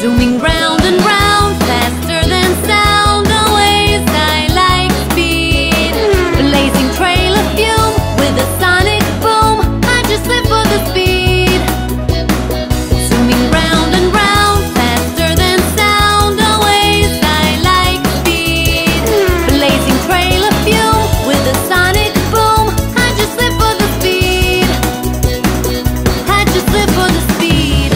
Zooming round and round, faster than sound. Always I like speed. Blazing trail of fume with a sonic boom. I just live for the speed. Zooming round and round, faster than sound. Always I like speed. Blazing trail of fume with a sonic boom. I just live for the speed. I just live for the speed.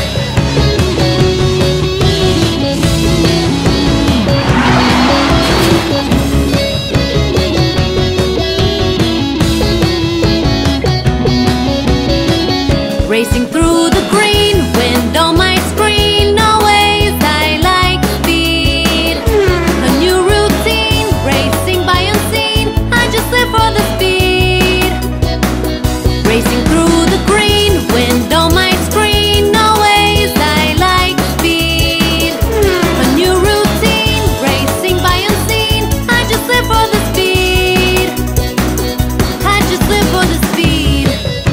Racing through the green, wind on my screen. Always I like speed. A new routine, racing by unseen. I just live for the speed. Racing through the green, wind on my screen. Always I like speed. A new routine, racing by unseen. I just live for the speed. I just live for the speed.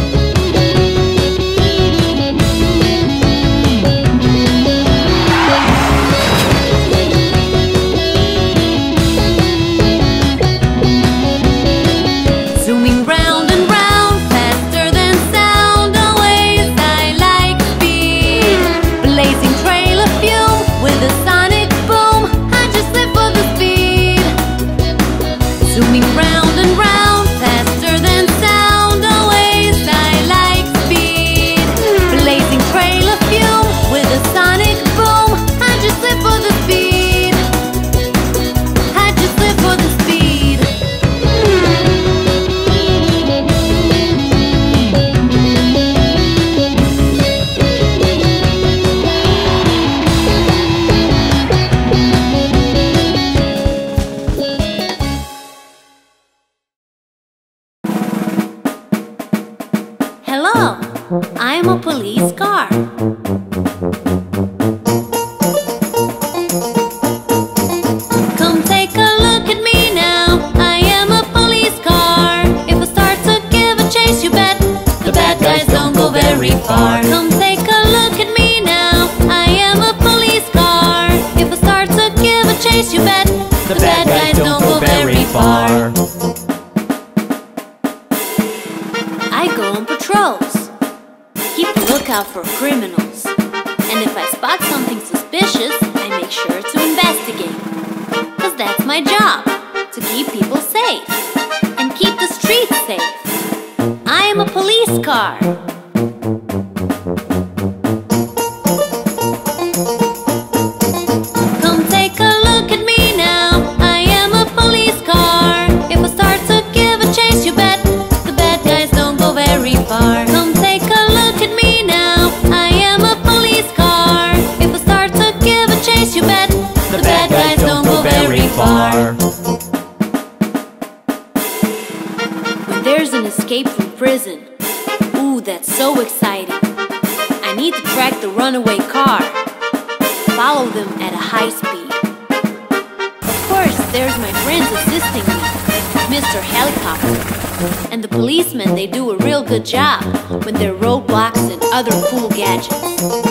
Zooming round and round, faster than sound. Always I like speed. Blazing trail of fume with a sonic boom. I just live for the speed. Zooming round and round, faster than sound. Always I like speed. Blazing trail of fume with a sonic boom. I just live for the speed. I just live for the speed. Hello, I'm a police car. Come take a look at me now. I am a police car. If I start to give a chase, you bet the bad guys don't go very far. Come take a look at me now. I am a police car. If I start to give a chase, you bet the bad guys don't go very far. I go on patrols. Keep a lookout for criminals. And if I spot something suspicious, I make sure to investigate. 'Cause that's my job, to keep people safe and keep the streets safe. I am a police car. Come take a look at me now. I am a police car. If I start to give a chase, you bet the bad guys don't go very far. Come take a look at me now. I am a police car. If I start to give a chase, you bet the bad guys don't go very far. When there's an escape from prison, ooh, that's so exciting. I need to track the runaway car. Follow them at a high speed. Of course, there's my friends assisting me, Mr. Helicopter. And the policemen, they do a real good job with their roadblocks and other cool gadgets.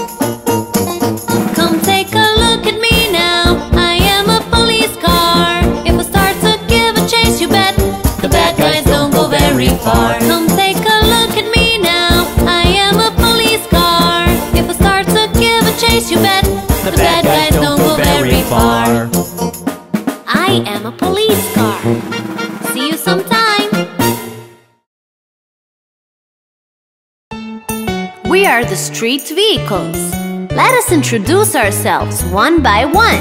Come take a look at me now. I am a police car. If I start to give a chase, you bet the bad guys don't go very far. Come take a look at me now. I am a police car. If I start to give a chase, you bet the bad guys don't go very far. I am a police car. See you sometime. We are the street vehicles. Let us introduce ourselves one by one.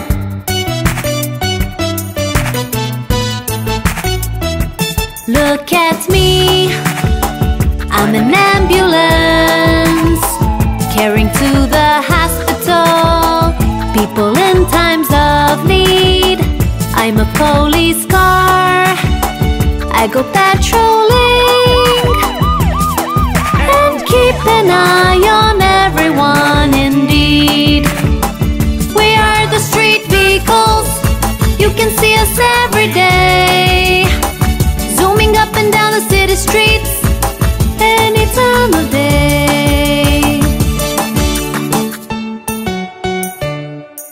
Look at me, I'm an ambulance, carrying to the hospital people in times of need. I'm a police car, I go patrolling and keep an eye on everyone indeed. We are the street vehicles, you can see us every day, zooming up and down the city streets any time of day.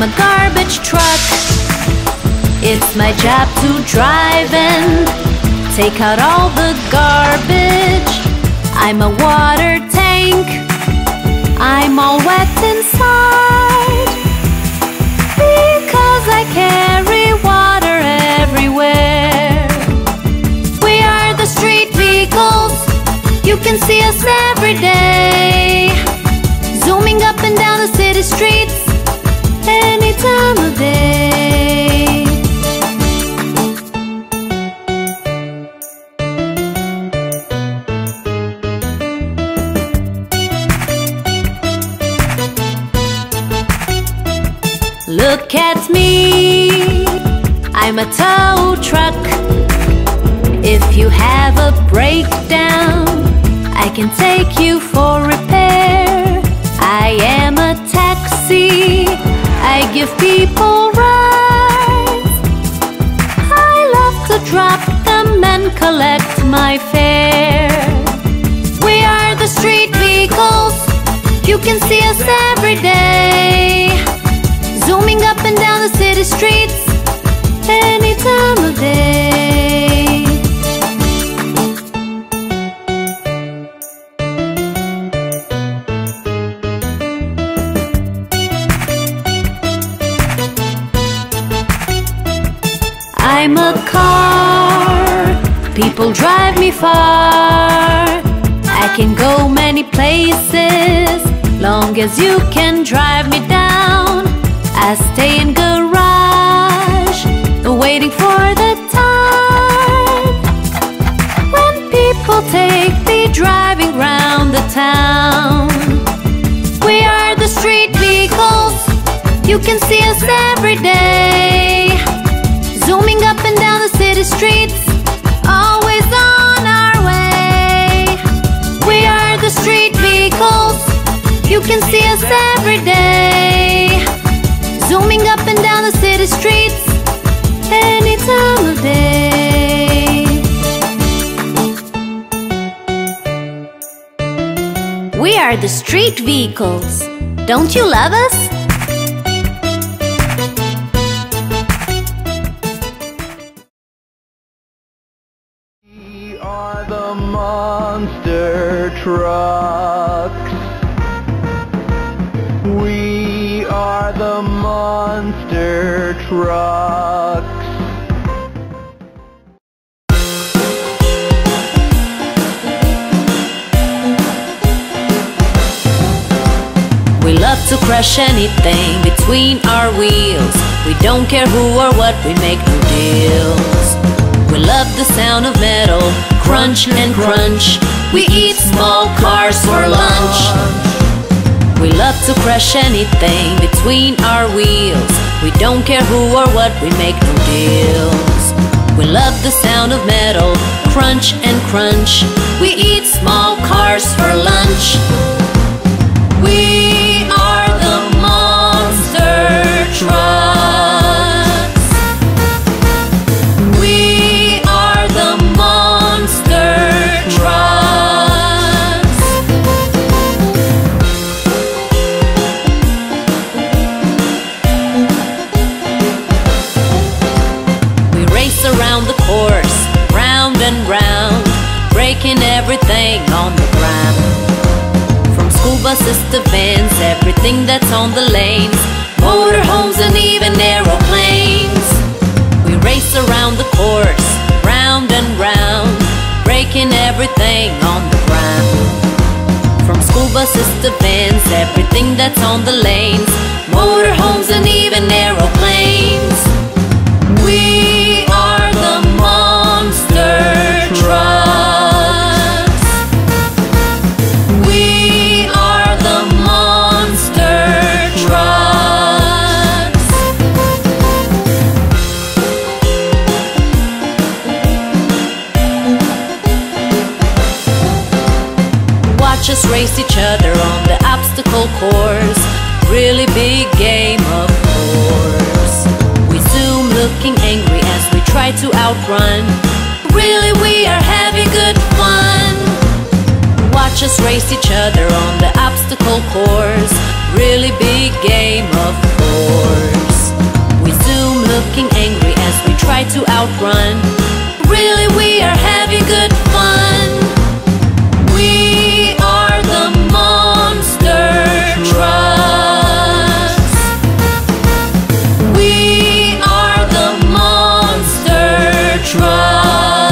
I'm a garbage truck. It's my job to drive and take out all the garbage. I'm a water tank. I'm all wet inside because I carry water everywhere. We are the street vehicles. You can see us every day, zooming up and down the city streets any time of day. Look at me, I'm a tow truck. If you have a breakdown, I can take you for repair. I am a taxi, I give people rides. I love to drop them and collect my fare. We are the street vehicles. You can see us every day, zooming up and down the city streets any time of day. I'm a car, people drive me far. I can go many places, long as you can drive me down. I stay in garage, waiting for the time when people take me driving round the town. We are the street vehicles. You can see us every day, zooming up and down the city streets, always on our way. We are the street vehicles. You can see us every day, zooming up and down the city streets any time of day. We are the street vehicles. Don't you love us? We are the monster trucks. We are the monster trucks. We love to crush anything between our wheels. We don't care who or what, we make no deals. We love the sound of metal, crunch and crunch. We eat small cars for lunch. We love to crush anything between our wheels. We don't care who or what, we make no deals. We love the sound of metal, crunch and crunch. We eat small cars for lunch. We are the monster trucks. We are the monster trucks. We race around the course, round and round, breaking everything on the ground. School buses to vans, everything that's on the lanes, motorhomes and even aeroplanes. We race around the course, round and round, breaking everything on the ground. From school buses to vans, everything that's on the lanes, motorhomes and even aeroplanes. We are the monster trucks. Just race each other on the obstacle course. Really big game, of course. We zoom looking angry as we try to outrun. Really, we are having good fun. Watch watch us race each other on the obstacle course. Really big game, of course. We zoom looking angry as we try to outrun. Really, we are having good fun. We are the monster trucks. We are the monster trucks.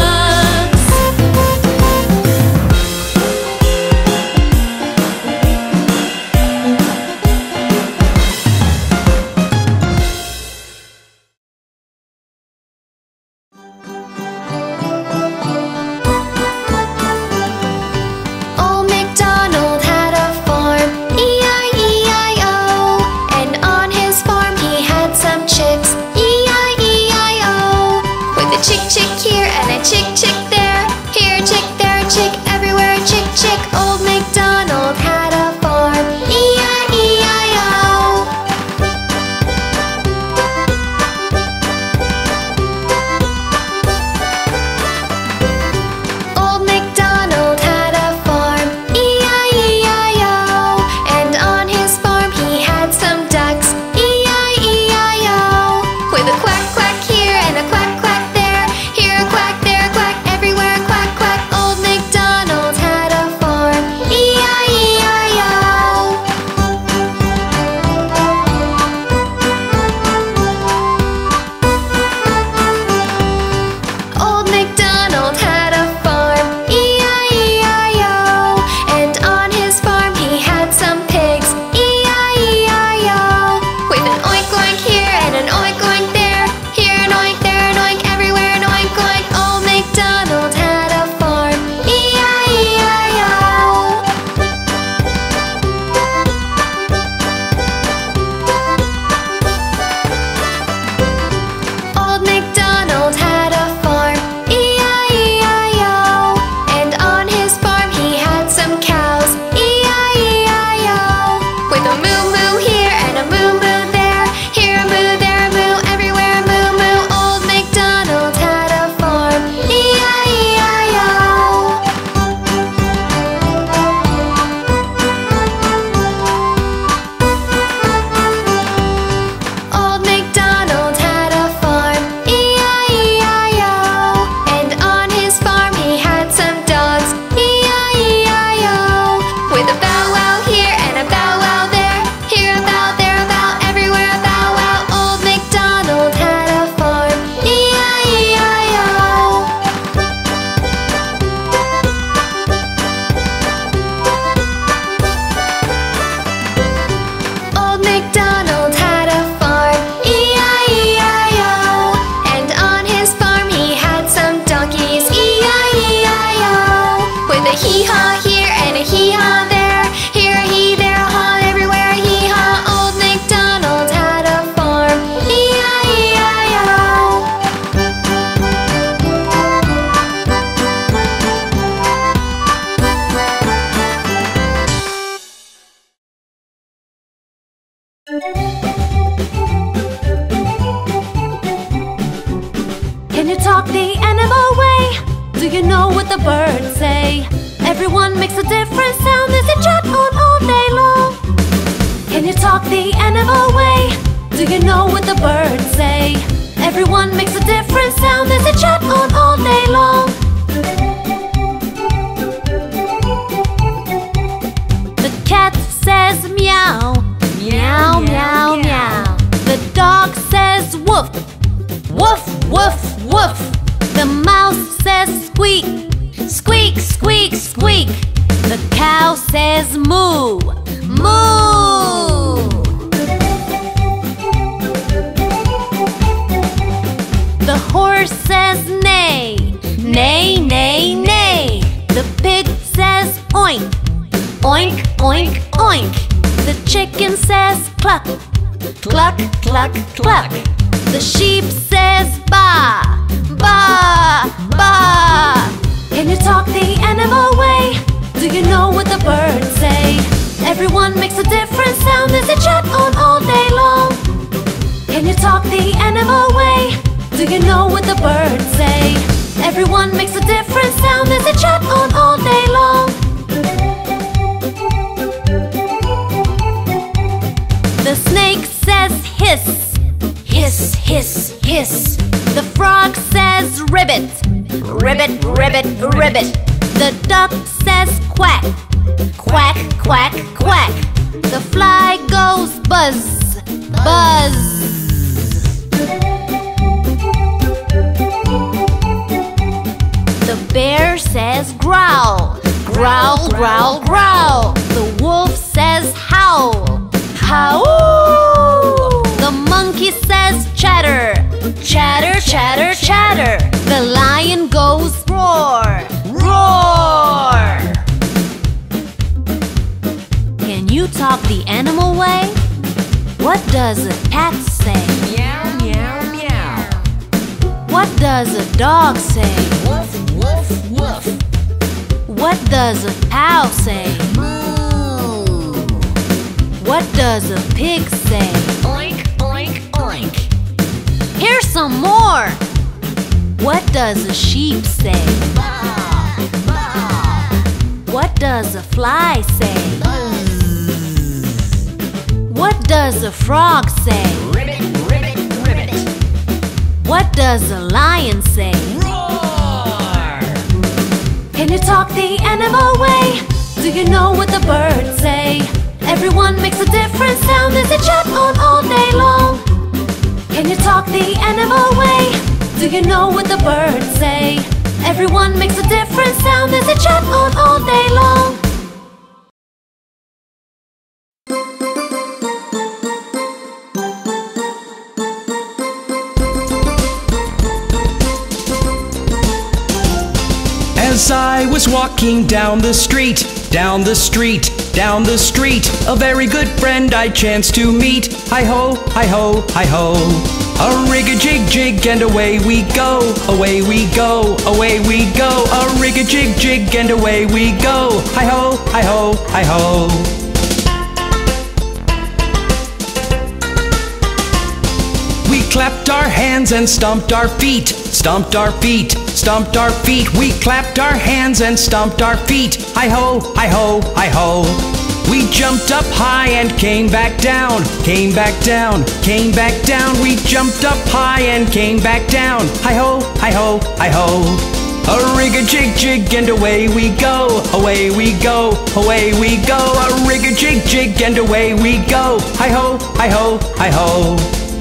Can you talk the animal way? Do you know what the birds say? Everyone makes a different sound as they chat on all day long. Can you talk the animal way? Do you know what the birds say? Everyone makes a different sound as they chat on all day long. The cat says meow, meow, meow, meow. The dog says woof, woof, woof, woof. The mouse says squeak, squeak, squeak, squeak. The cow says moo, moo. The horse says neigh, neigh, neigh, neigh. The pig says oink, oink, oink, oink. The chicken says cluck, cluck, cluck, cluck. The sheep says baa, baa, baa. Can you talk the animal way? Do you know what the birds say? Everyone makes a different sound as they chat on all day long. Can you talk the animal way? Do you know what the birds say? Everyone makes a different sound as they chat on all day long. this. The frog says ribbit. Ribbit, ribbit, ribbit. The duck says quack. Quack, quack, quack. The fly goes buzz. Buzz. The bear says growl. Growl, growl, growl. The wolf says howl. Howl. The monkey says chatter. Chatter, chatter, chatter. The lion goes roar. Roar. Can you talk the animal way? What does a cat say? Meow, meow, meow. What does a dog say? Woof, woof, woof. What does a cow say? Moo. What does a pig say? Oink, oink, oink. Here's some more. What does a sheep say? Baa, baa. What does a fly say? What does a frog say? Ribbit, ribbit, ribbit. What does a lion say? Roar. Can you talk the animal way? Do you know what the birds say? Everyone makes a different sound as they chat on all day long. Can you talk the animal way? Do you know what the birds say? Everyone makes a different sound as they chat on all day long. As I was walking down the street, down the street, down the street, a very good friend I chanced to meet. Hi-ho, hi-ho, hi-ho. A rig-a-jig-jig and away we go, away we go, away we go. A rig-a-jig-jig and away we go. Hi-ho, hi-ho, hi-ho. We clapped our hands and stomped our feet, stomped our feet, stomped our feet. We clapped our hands and stomped our feet. Hi-ho, hi-ho, hi-ho. We jumped up high and came back down, came back down, came back down. We jumped up high and came back down. Hi-ho, hi-ho, hi-ho. A rig-a-jig-jig and away we go, away we go, away we go. A rig-a-jig-jig and away we go. Hi-ho, hi-ho, hi-ho.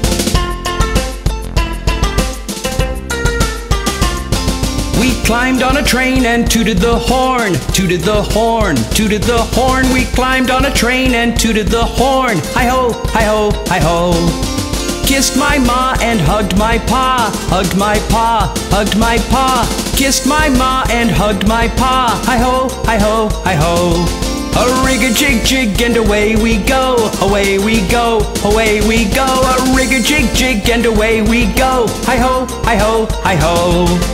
We climbed on a train and tooted the horn, tooted the horn, tooted the horn. We climbed on a train and tooted the horn. Hi-ho, hi-ho, hi-ho. Kissed my ma and hugged my pa, hugged my pa, hugged my pa. Kissed my ma and hugged my pa. Hi-ho, hi-ho, hi-ho. A rig-a-jig-jig and away we go, away we go, away we go. A rig-a-jig-jig and away we go. Hi-ho, hi-ho, hi-ho.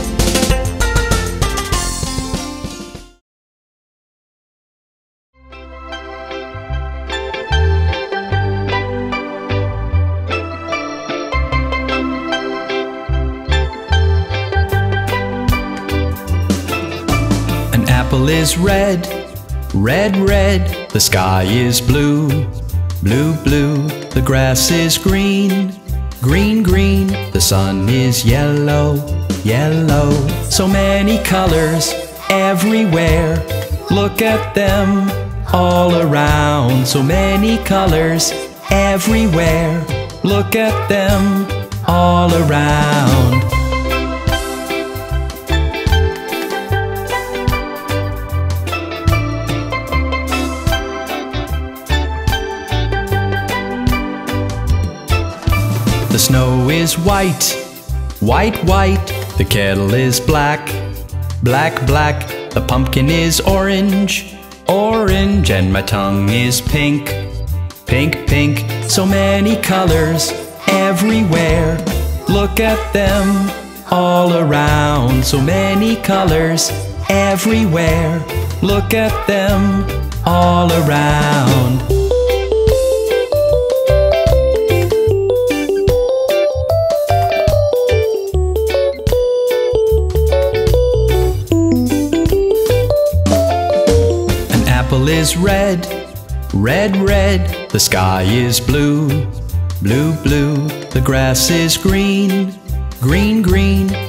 Is red, red, red. The sky is blue, blue, blue. The grass is green, green, green. The sun is yellow, yellow. So many colors everywhere. Look at them all around. So many colors everywhere. Look at them all around. The snow is white, white, white. The kettle is black, black, black. The pumpkin is orange, orange. And my tongue is pink, pink, pink. So many colors everywhere. Look at them all around. So many colors everywhere. Look at them all around. Is red, red, red. The sky is blue, blue, blue. The grass is green,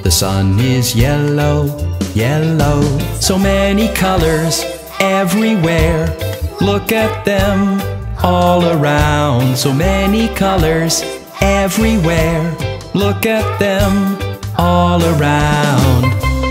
The sun is yellow, yellow. So many colors everywhere. Look at them all around. So many colors everywhere. Look at them all around.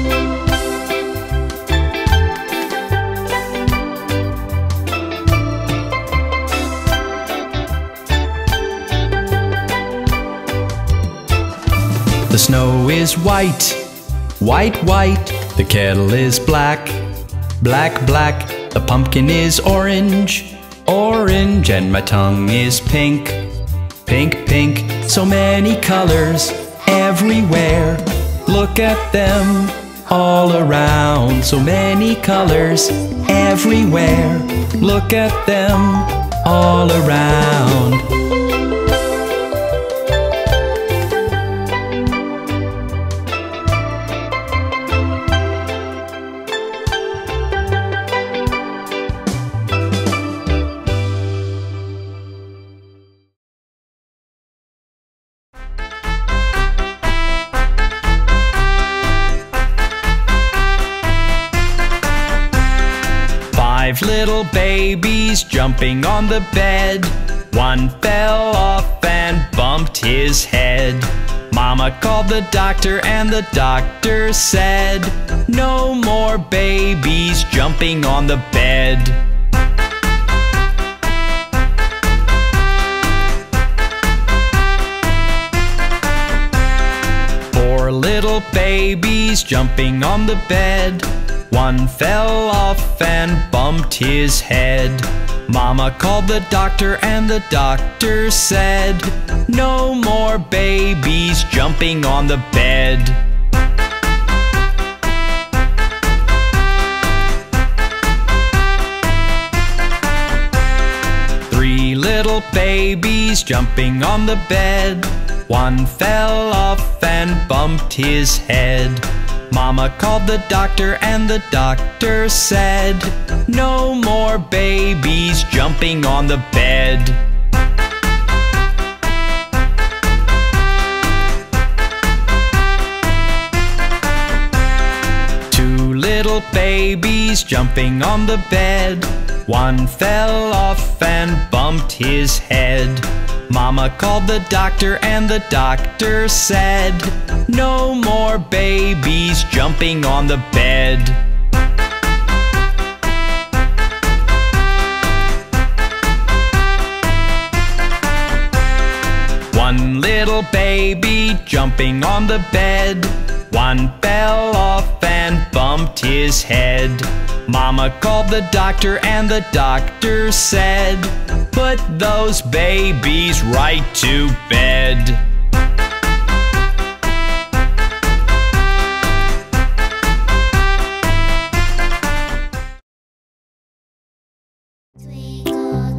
The snow is white, white, white. The kettle is black, black, black. The pumpkin is orange, orange. And my tongue is pink, pink, pink. So many colors everywhere. Look at them all around. So many colors everywhere. Look at them all around. 5 little babies jumping on the bed. One fell off and bumped his head. Mama called the doctor and the doctor said, no more babies jumping on the bed. Four little babies jumping on the bed. One fell off and bumped his head. Mama called the doctor and the doctor said, no more babies jumping on the bed. Three little babies jumping on the bed. One fell off and bumped his head. Mama called the doctor and the doctor said, no more babies jumping on the bed. Two little babies jumping on the bed. One fell off and bumped his head. Mama called the doctor and the doctor said, no more babies jumping on the bed. One little baby jumping on the bed. One fell off and bumped his head. Mama called the doctor and the doctor said, put those babies right to bed. Twinkle,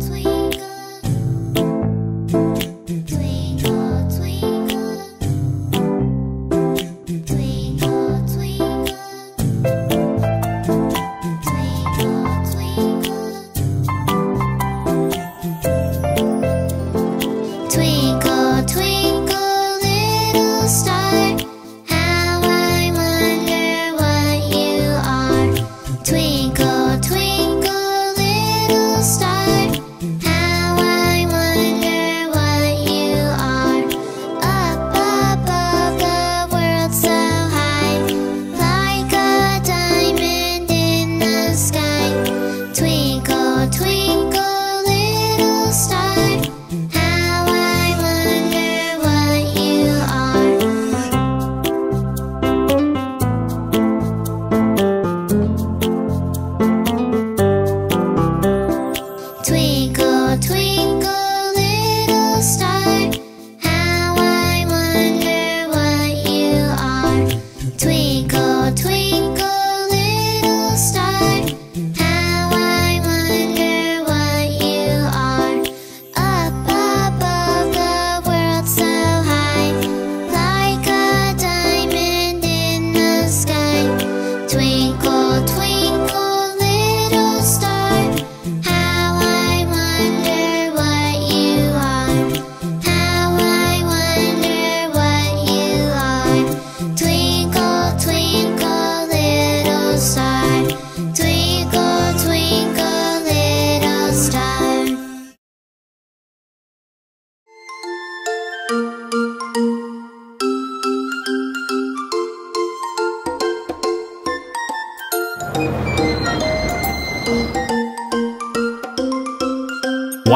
twinkle, twinkle, twinkle, twinkle, twinkle, twinkle, twinkle, twinkle,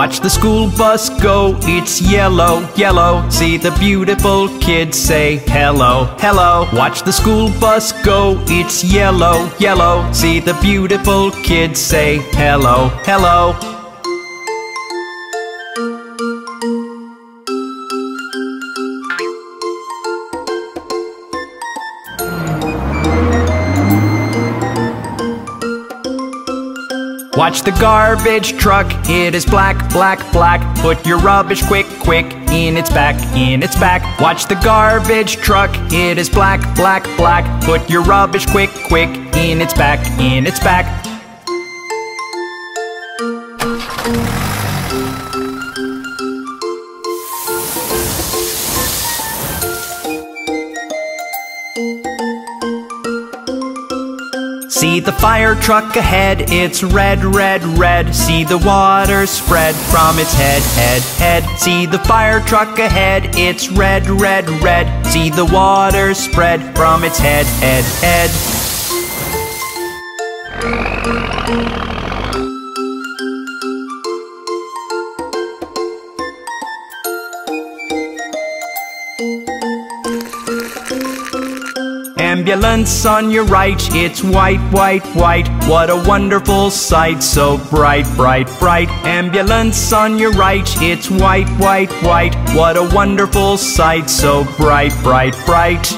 Watch the school bus go, it's yellow, yellow. See the beautiful kids say hello, hello. Watch the school bus go, it's yellow, yellow. See the beautiful kids say hello, hello. Watch the garbage truck, it is black, black, black. Put your rubbish quick, quick, in its back, in its back. Watch the garbage truck, it is black, black, black. Put your rubbish quick, quick, in its back, in its back. See the fire truck ahead, it's red, red, red. See the water spread from its head, head, head. See the fire truck ahead, it's red, red, red. See the water spread from its head, head, head. Ambulance on your right, it's white, white, white. What a wonderful sight, so bright, bright, bright. Ambulance on your right, it's white, white, white. What a wonderful sight, so bright, bright, bright.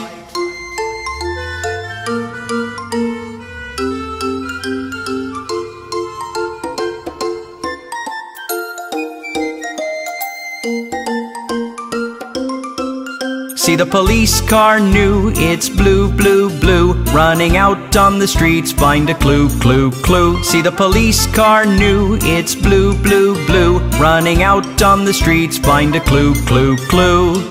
See the police car new, it's blue, blue, blue. Running out on the streets, find a clue, clue, clue. See the police car new, it's blue, blue, blue. Running out on the streets, find a clue, clue, clue.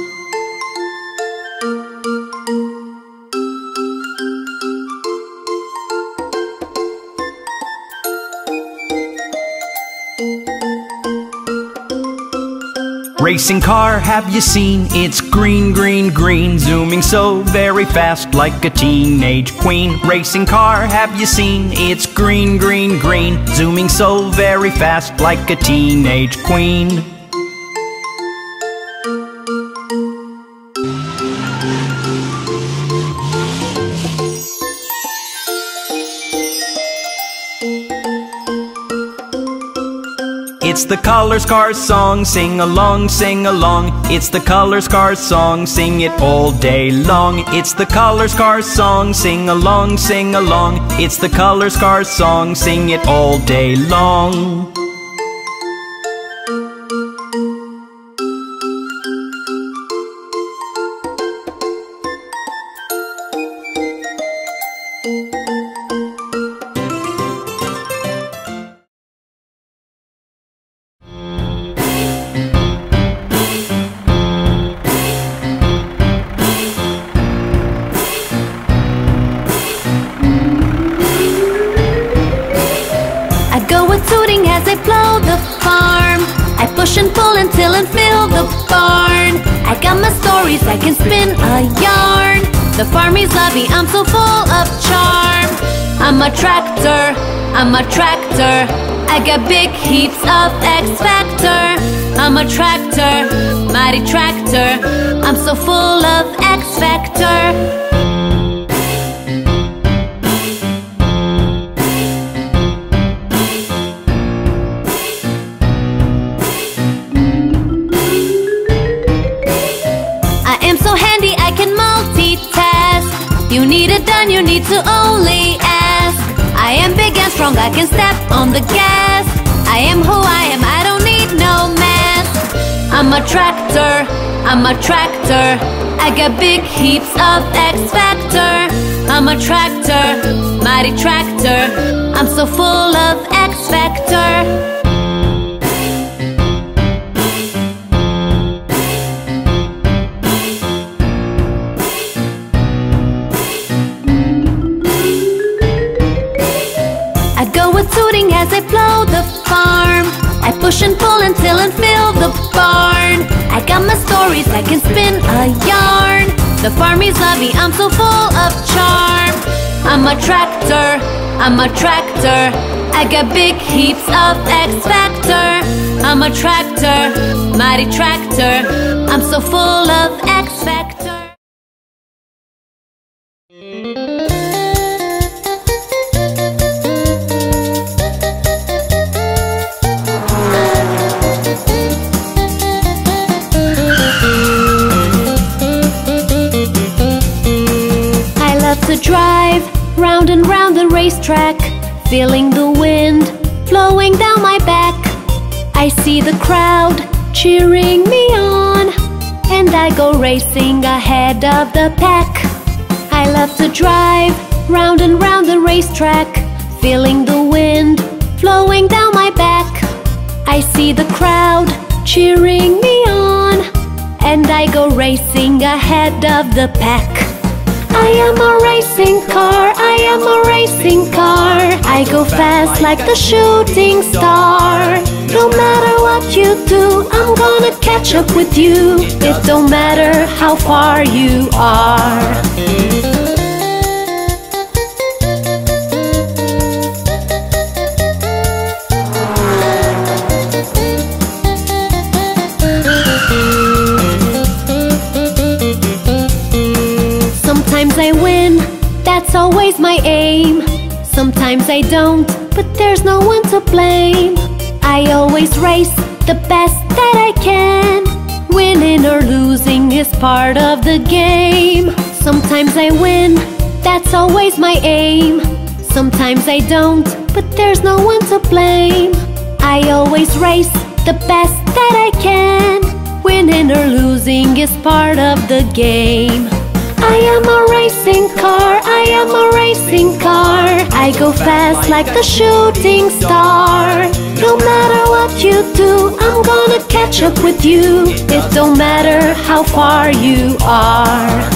Racing car, have you seen? It's green, green, green. Zooming so very fast like a teenage queen. Racing car, have you seen? It's green, green, green. Zooming so very fast like a teenage queen. It's the Colors Cars song, sing along, sing along. It's the Colors Cars song, sing it all day long. It's the Colors Cars song, sing along, sing along. It's the Colors Cars song, sing it all day long. Push and pull until and fill the barn. I got my stories, I can spin a yarn. The farmies love me, I'm so full of charm. I'm a tractor, I'm a tractor. I got big heaps of X Factor. I'm a tractor, mighty tractor. I'm so full of X Factor. You need it done, you need to only ask. I am big and strong, I can step on the gas. I am who I am, I don't need no mask. I'm a tractor, I'm a tractor. I got big heaps of X Factor. I'm a tractor, mighty tractor. I'm so full of X Factor. As I plow the farm, I push and pull until and fill the barn. I got my stories, I can spin a yarn. The farmies love me, I'm so full of charm. I'm a tractor, I'm a tractor. I got big heaps of X Factor. I'm a tractor, mighty tractor. I'm so full of X factor. I love to drive round and round the racetrack, feeling the wind flowing down my back. I see the crowd cheering me on, and I go racing ahead of the pack. I love to drive round and round the racetrack, feeling the wind flowing down my back. I see the crowd cheering me on, and I go racing ahead of the pack. I am a racing car, I am a racing car. I go fast like the shooting star. No matter what you do, I'm gonna catch up with you. It don't matter how far you are. Sometimes I win, that's always my aim. Sometimes I don't, but there's no one to blame. I always race the best that I can. Winning or losing is part of the game. Sometimes I win, that's always my aim. Sometimes I don't, but there's no one to blame. I always race the best that I can. Winning or losing is part of the game. I am a racing car, I am a racing car. I go fast like the shooting star. No matter what you do, I'm gonna catch up with you. It don't matter how far you are.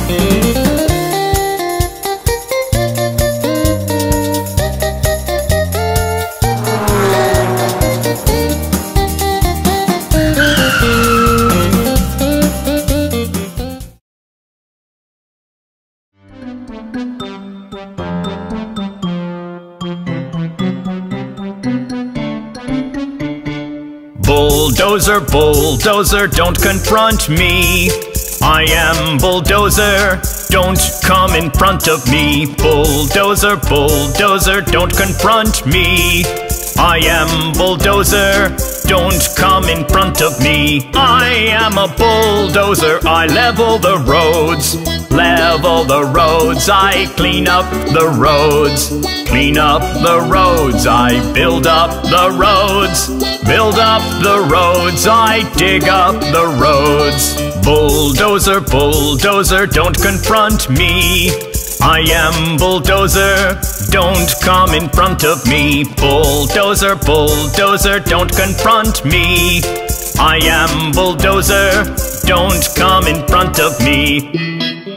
Bulldozer, bulldozer, don't confront me. I am bulldozer, don't come in front of me. Bulldozer, bulldozer, don't confront me. I am bulldozer, don't come in front of me. I am a bulldozer, I level the roads. Level the roads, I clean up the roads. Clean up the roads, I build up the roads. Build up the roads, I dig up the roads. Bulldozer, bulldozer, don't confront me. I am bulldozer, don't come in front of me. Bulldozer, bulldozer, don't confront me. I am bulldozer, don't come in front of me.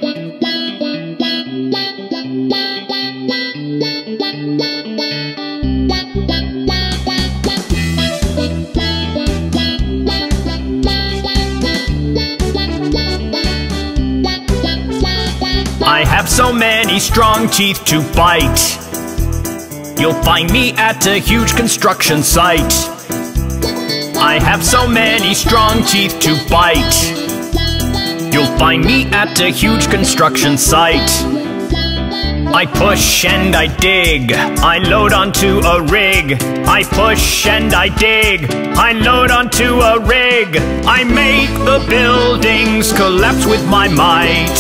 I have so many strong teeth to bite. You'll find me at a huge construction site. I have so many strong teeth to bite. You'll find me at a huge construction site. I push and I dig, I load onto a rig. I push and I dig, I load onto a rig. I make the buildings collapse with my might.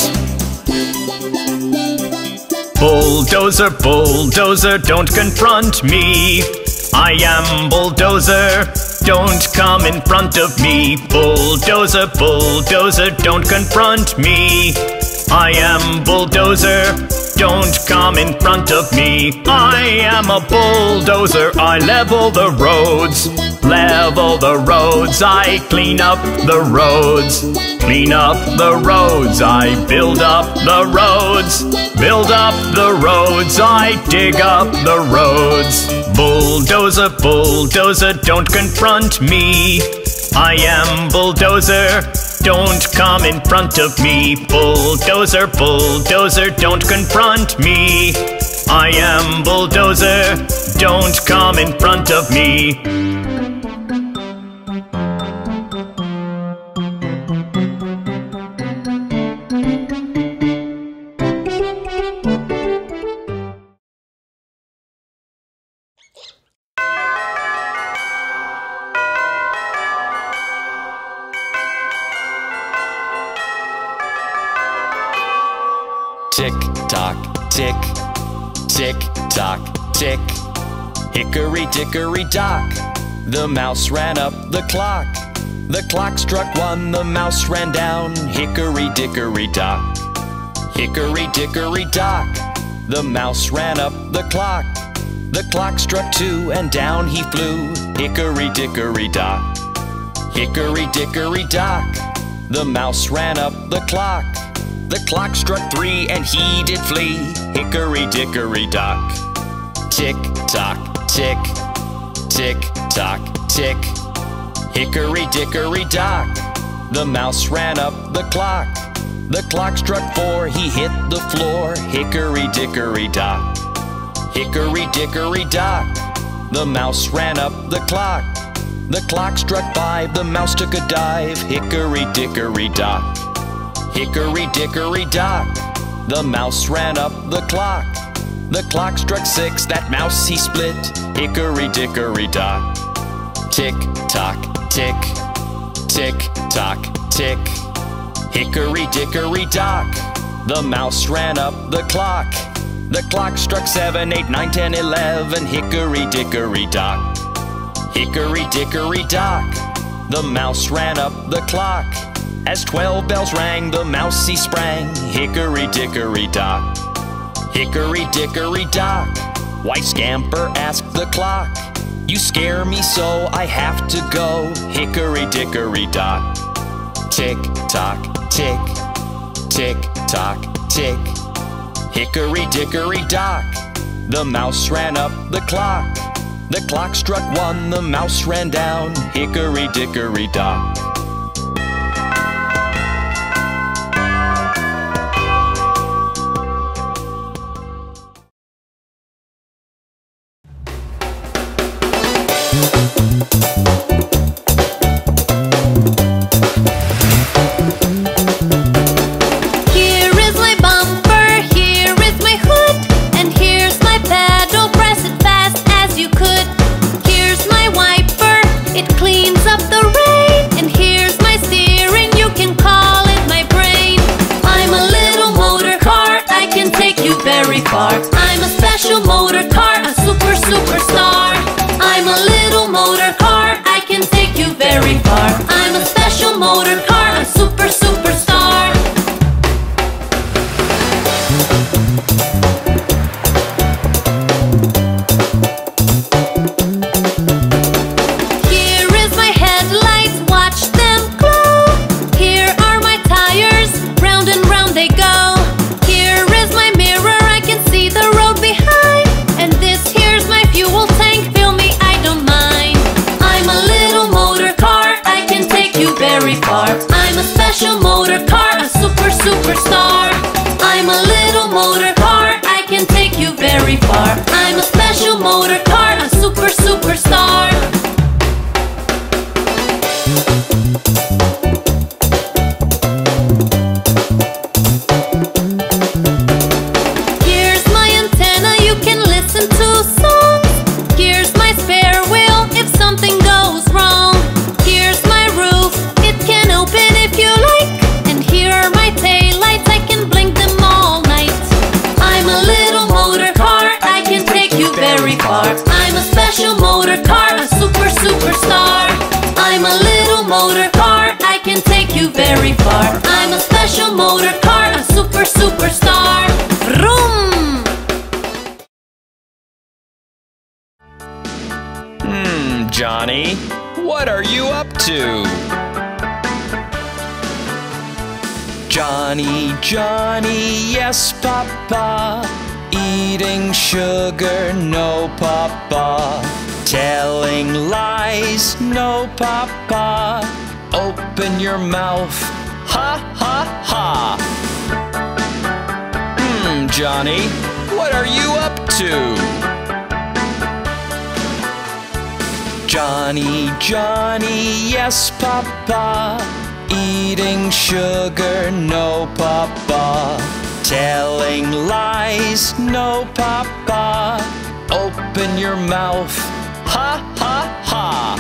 Bulldozer, bulldozer, don't confront me. I am bulldozer, don't come in front of me. Bulldozer, bulldozer, don't confront me. I am bulldozer, don't come in front of me. I am a bulldozer, I level the roads. Level the roads, I clean up the roads. Clean up the roads, I build up the roads. Build up the roads, I dig up the roads. Bulldozer, bulldozer, don't confront me. I am bulldozer, don't come in front of me. Bulldozer, bulldozer, don't confront me. I am bulldozer, don't come in front of me. tick tock, tick, tick tock, tick. Hickory dickory dock, the mouse ran up the clock. The clock struck 1, the mouse ran down. Hickory dickory dock, hickory dickory dock, the mouse ran up the clock. The clock struck 2 and down he flew. Hickory dickory dock, hickory dickory dock, the mouse ran up the clock. The clock struck 3 and he did flee. Hickory dickory dock, tick tock, tick, tick tock, tick. Hickory dickory dock, the mouse ran up the clock. The clock struck 4, he hit the floor. Hickory dickory dock, hickory dickory dock, the mouse ran up the clock. The clock struck 5, the mouse took a dive. Hickory dickory dock, hickory dickory dock, the mouse ran up the clock. The clock struck 6, that mouse he split. Hickory dickory dock, tick tock, tick, tick tock, tick. Hickory dickory dock, the mouse ran up the clock. The clock struck 7, 8, 9, 10, 11. Hickory dickory dock, hickory dickory dock, the mouse ran up the clock. As 12 bells rang, the mouse he sprang. Hickory dickory dock, hickory dickory dock, why scamper, asked the clock. You scare me so I have to go. Hickory dickory dock, tick tock, tick, tick tock, tick. Hickory dickory dock, the mouse ran up the clock. The clock struck 1, the mouse ran down. Hickory dickory dock. Here is my bumper, here is my hood, and here's my pedal, press it fast as you could. Here's my wiper, it cleans up the rain, and here's my steering, you can call it my brain. I'm a little motor car, I can take you very far. I'm a special motor car, a superstar. I'm a little motor car, I can take you very far. I'm a special motor car, a superstar. Here is my headlights, watch them glow. Here are my tires, round and round they go. Here is my mirror, I can see the road behind. And this here's my fuel tank, fill me, I don't mind. I'm a little motor car, I can take you very far. I'm a special motor car, a superstar. I'm a little motor car, I can take you very far. I'm a special motor car, a superstar. Here's my antenna, you can listen to songs. Here's my spare wheel if something goes wrong. Here's my roof, it can open if you like. And here are my taillights, I can blink them all night. I'm a little motor car, I can take you very far. I'm a special motor car, a superstar. I'm a little motor car, I can take you very far. I'm a special motor car, a superstar. Vroom! Johnny, what are you up to? Johnny, Johnny, yes, Papa. Eating sugar, no, Papa. Telling lies, no, Papa. Open your mouth, ha, ha, ha. Johnny, what are you up to? Johnny, Johnny, yes, Papa. Eating sugar, no, Papa. Telling lies, no, Papa. Open your mouth, ha, ha, ha.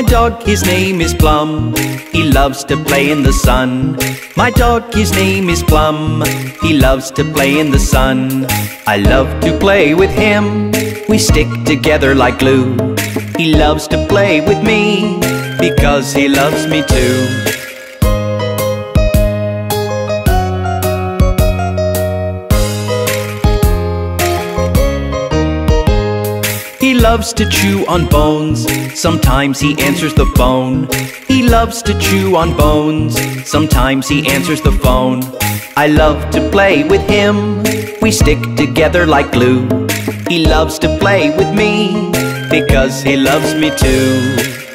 My dog, his name is Plum. He loves to play in the sun. My dog, his name is Plum. He loves to play in the sun. I love to play with him. We stick together like glue. He loves to play with me because he loves me too. He loves to chew on bones. Sometimes he answers the phone. He loves to chew on bones. Sometimes he answers the phone. I love to play with him. We stick together like glue. He loves to play with me because he loves me too.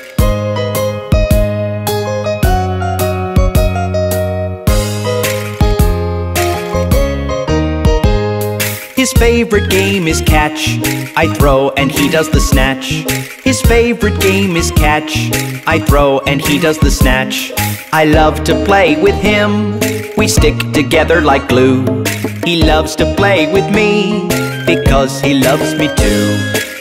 His favorite game is catch. I throw and he does the snatch. His favorite game is catch. I throw and he does the snatch. I love to play with him. We stick together like glue. He loves to play with me because he loves me too.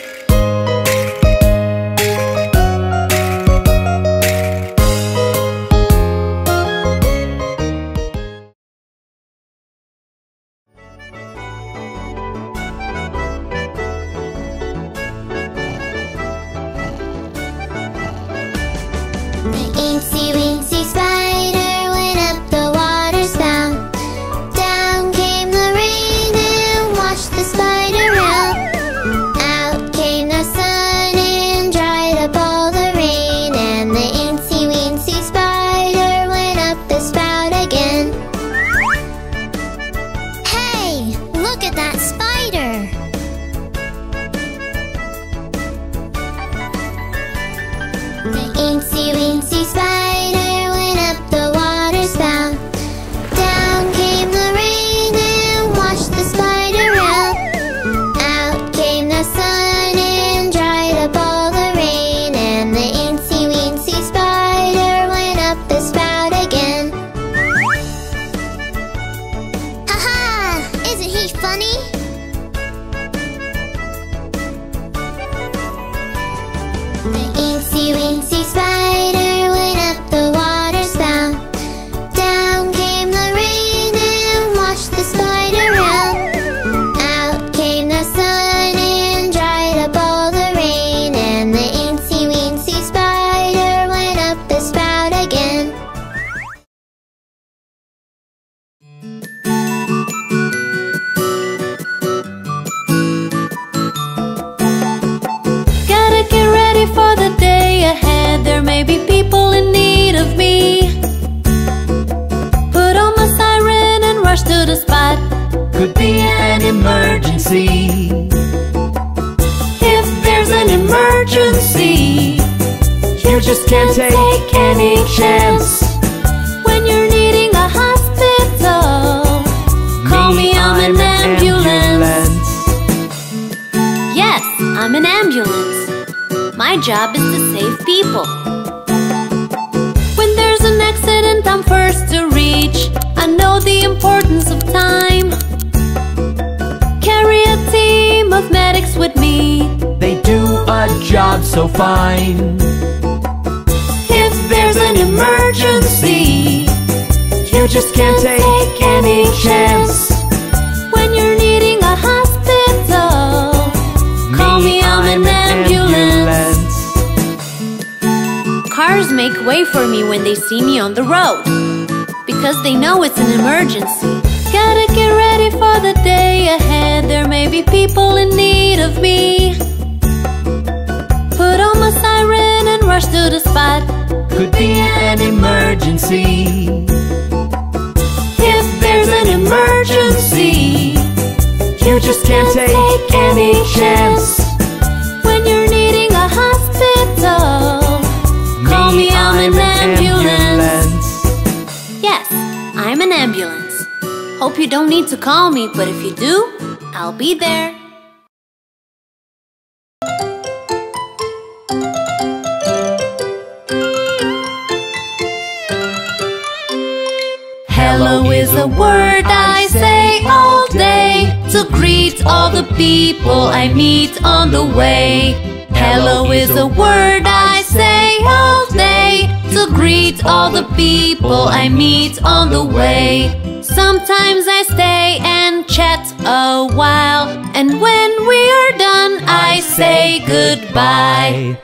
The Incy Wincy spider went up the water spout. Down came the rain and washed the spider out. Out came the sun and dried up all the rain. And the Incy Wincy spider went up the spout again. Hey, look at that spider! The Incy Wincy spider went up the water spout. Down came the rain and washed the spider out. Out came the sun and dried up all the rain. And the Incy Wincy spider went up the spout again. Ha-ha! Isn't he funny? The Incy Wincy spider went up the water spout. Down came the rain and washed the spider out. Out came the sun and dried up all the rain. And the Incy Wincy spider went up the spout again. Gotta get ready for the day ahead. There may be people in need of me. Put on my siren and rush to the spot. Could be an emergency. If there's an emergency, You just can't take any chance. when you're needing a hospital, call me, I'm an ambulance. Yes, I'm an ambulance. My job is to save people. When there's an accident, I'm first to reach. I know the importance of time. Carry a team of medics with me. They do a job so fine. If there's an emergency, You just can't take any chance. when you're needing a hospital, call me, I'm an ambulance. Cars make way for me when they see me on the road, because they know it's an emergency. Gotta get ready for the day ahead. There may be people in need of me. Put on my siren and rush to the spot. Could be an emergency. If there's an emergency, You just can't take any chance. when you're needing a hospital, call me, I'm an ambulance. Yes, I'm an ambulance. Hope you don't need to call me, but if you do, I'll be there. Hello is a word I say all day to greet all the people I meet on the way. Hello is a word I say all day to greet all the people I meet on the way. Sometimes I stay and chat a while, and when we are done, I say goodbye.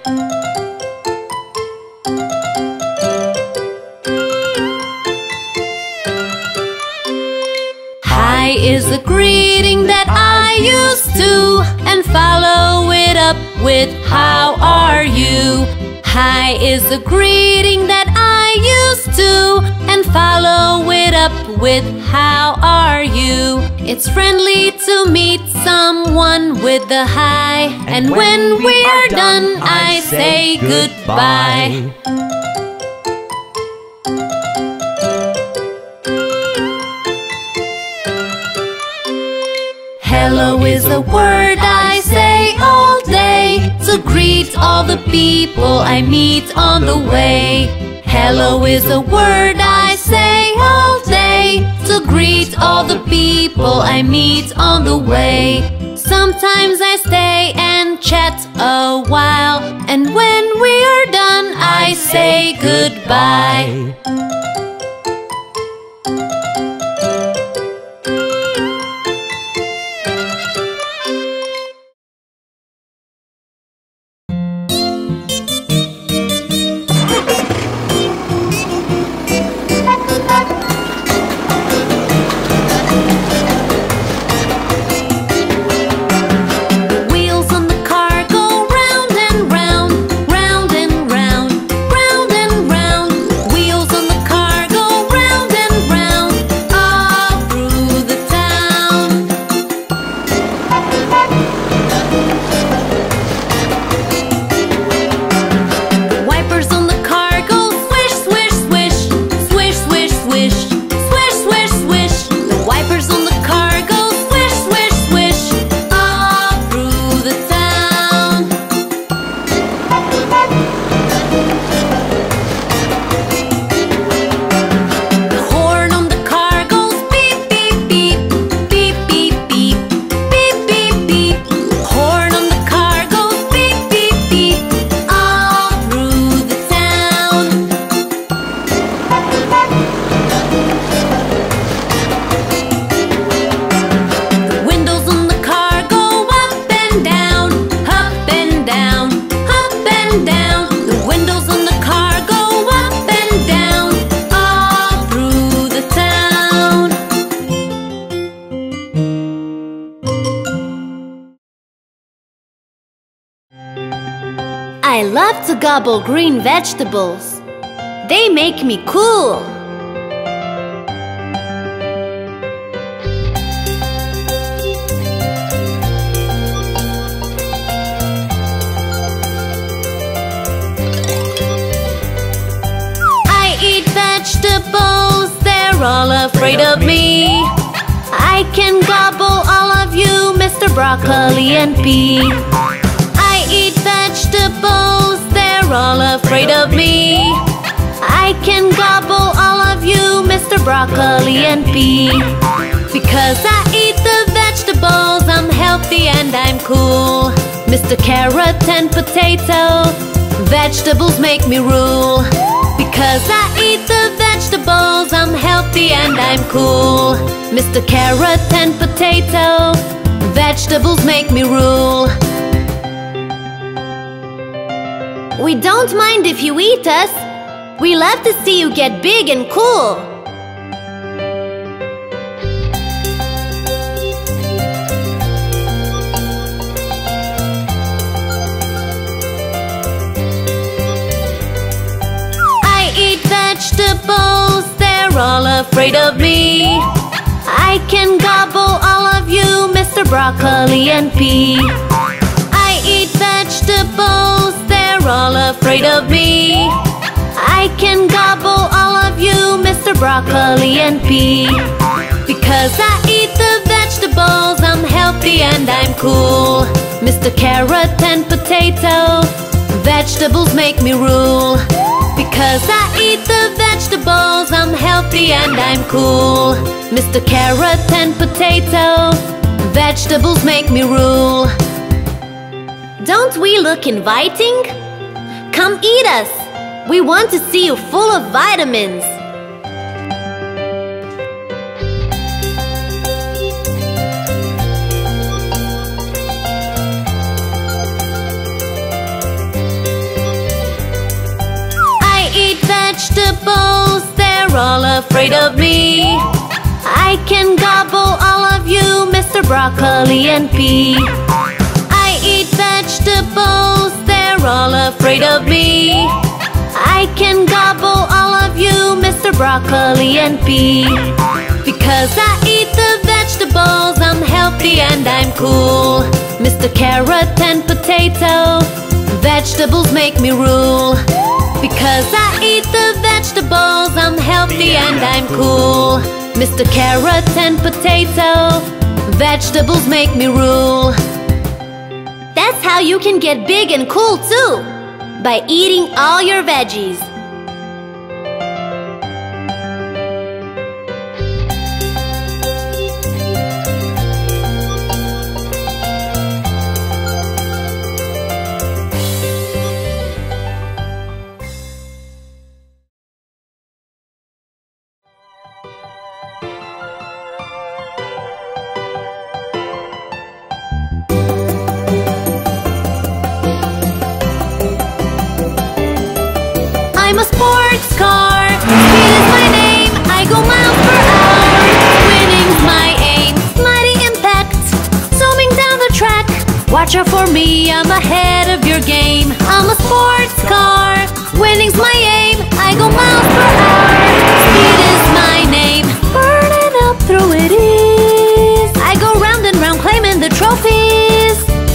Hi is a greeting that I used to, and follow it up with how are you. Hi is a greeting that I used to, and follow it up with how are you. It's friendly to meet someone with the hi, and when we are done, I say goodbye. Hello is a word I say all day to greet all the people I meet on the way. Hello is a word I say all day to greet all the people I meet on the way. Sometimes I stay and chat a while, and when we are done, I say goodbye. I love to gobble green vegetables. They make me cool. I eat vegetables, they're all afraid of me. I can gobble all of you, Mr. Broccoli and Pea. I eat vegetables, they're all afraid of me. I can gobble all of you, Mr. Broccoli and Pea. Because I eat the vegetables, I'm healthy and I'm cool. Mr. Carrot and Potato, vegetables make me rule. Because I eat the vegetables, I'm healthy and I'm cool. Mr. Carrot and Potato, vegetables make me rule. We don't mind if you eat us. We love to see you get big and cool. I eat vegetables, they're all afraid of me. I can gobble all of you, Mr. Broccoli and Pea. I eat vegetables, they're all afraid of me. I can gobble all of you, Mr. Broccoli and Pea. Because I eat the vegetables, I'm healthy and I'm cool. Mr. Carrot and Potato, vegetables make me rule. Because I eat the vegetables, I'm healthy and I'm cool. Mr. Carrot and Potato, vegetables make me rule. Don't we look inviting? Come eat us! We want to see you full of vitamins. I eat vegetables, they're all afraid of me. I can gobble all of you, Mr. Broccoli and Pea. I eat vegetables, they're all afraid of me. I can gobble all of you, Mr. Broccoli and Pea. Because I eat the vegetables, I'm healthy and I'm cool. Mr. Carrot and Potato, vegetables make me rule. Because I eat the vegetables, I'm healthy and I'm cool. Mr. Carrot and Potato, vegetables make me rule. That's how you can get big and cool too, by eating all your veggies. I'm a sports car, speed is my name, I go miles per hour. Winning's my aim, mighty impact, zooming down the track. Watch out for me, I'm ahead of your game. I'm a sports car, winning's my aim, I go miles per hour. Speed is my name, burning up through it is. I go round and round claiming the trophies.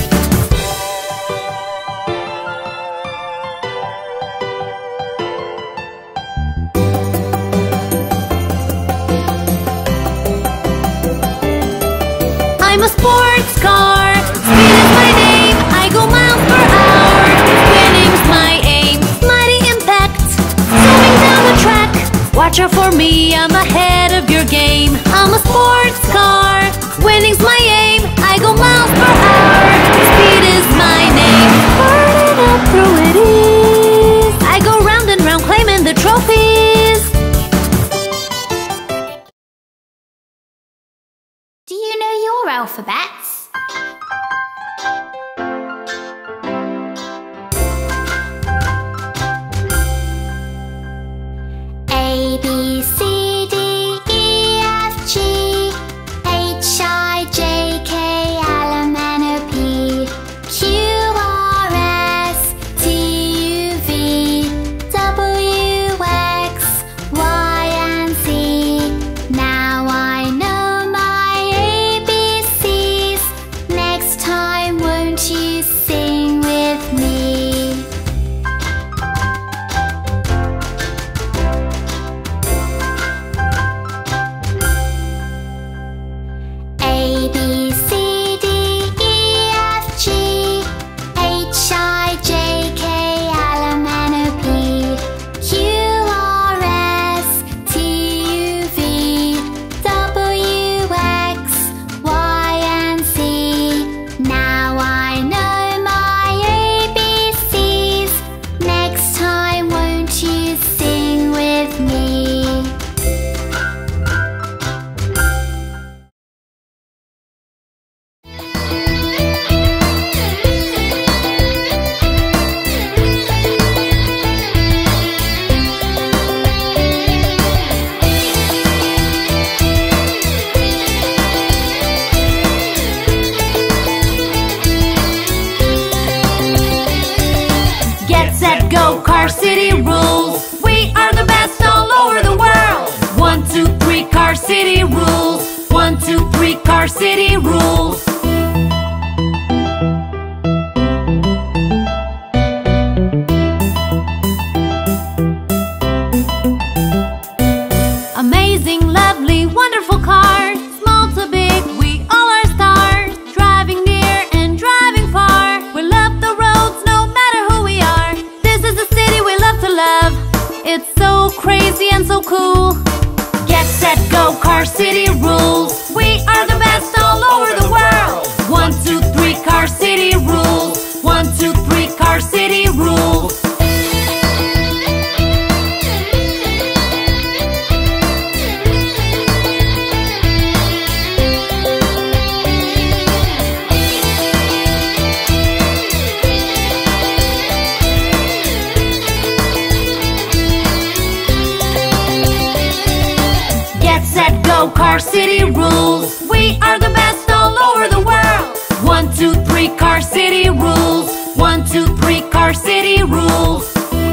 I'm a sports car, speed is my name, I go miles per hour. Winning's my aim, mighty impact, zooming down the track. Watch out for me, I'm ahead of your game. I'm a sports car, winning's my aim, I go miles per hour. Speed is my name, burning up through it is. I go round and round claiming the trophies. Do you know your alphabets? A, B, C, D, E, F, G, H, I, J, K, L, M, N, O, P, Q, R, S, T, U, V, W, X, Y, and Z. Now I know my ABCs. Next time, won't you sing with me? A, B, C, D, E, F, G, H, I, J, K, L, M, N, O, P, Q, R, S, T, U, V, W, X, Y, and Z. Now I know my ABCs. Next time, won't you sing with me? Get set, go, Car City rules. We are the best all over the world. 1, 2, 3, Car City rules. 1, 2, 3, Car City rules. Amazing, lovely, wonderful cars. Small to big, we all are stars. Driving near and driving far. We love the roads no matter who we are. This is the city we love to love. It's so crazy and so cool. Get set, go, Car City rules. We are the best all over the world. go, Car City rules. We are the best all over the world. 1, 2, 3, Car City rules. 1, 2, 3, Car City rules.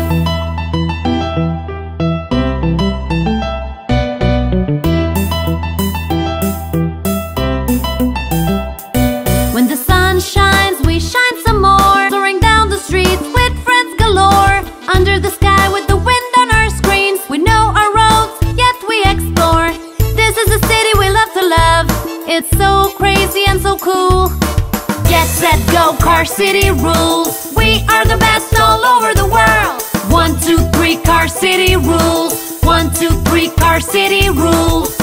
When the sun shines, we shine some more. Soaring down the streets with friends galore. Under the sky with the wind on our screens. We know our roads, yet we explore. This is a city we love to love. It's so crazy and so cool. Get set, go, Car City rules. We are the best all over the world. 1, 2, 3, Car City rules. 1, 2, 3, Car City rules.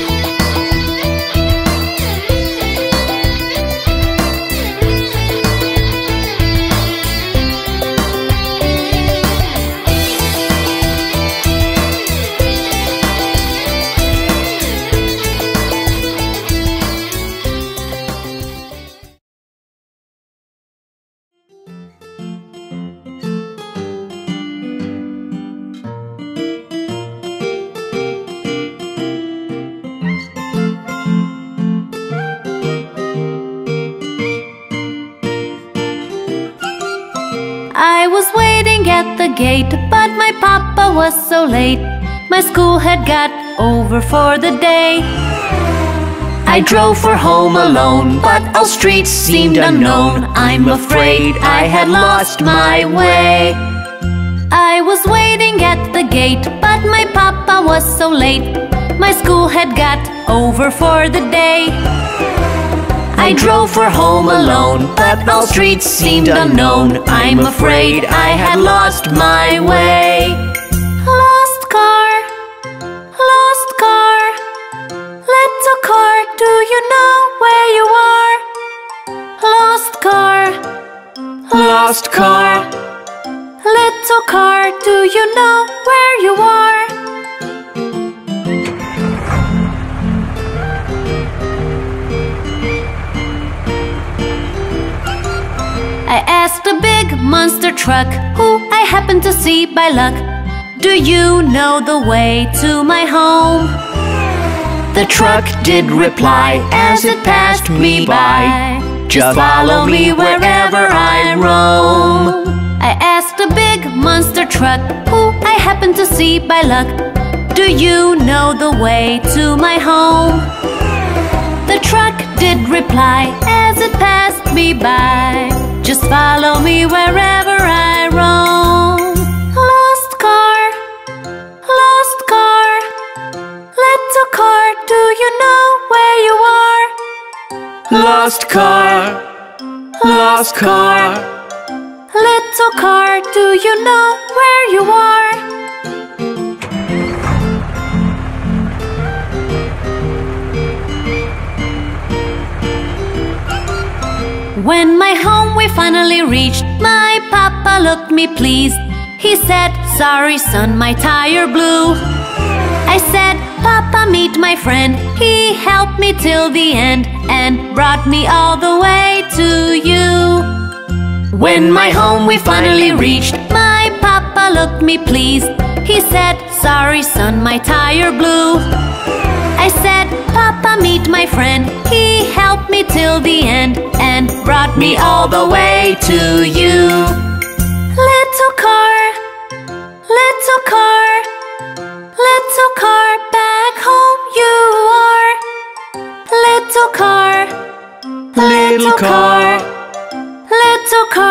I was waiting at the gate, but my papa was so late. My school had got over for the day. I drove for home alone, but all streets seemed unknown. I'm afraid I had lost my way. I was waiting at the gate, but my papa was so late. My school had got over for the day. I drove for home alone, but all streets seemed unknown. I'm afraid I had lost my way. Lost car, little car, do you know where you are? Lost car, little car, do you know where you are? I asked a big monster truck who I happened to see by luck, do you know the way to my home? The truck did reply as it passed me by, just follow me wherever I roam. I asked a big monster truck who I happened to see by luck, do you know the way to my home? The truck did reply as it passed me by, just follow me wherever I roam. Lost car, little car, do you know where you are? Lost car, little car, do you know where you are? When my home we finally reached, my papa looked me pleased. He said, sorry son, my tire blew. I said, Papa, meet my friend. He helped me till the end and brought me all the way to you. When my home we finally reached, my papa looked me pleased. He said, sorry son, my tire blew. I said, Papa, meet my friend. He helped me till the end and brought me all the way to you. Little car, back home you are. Little car,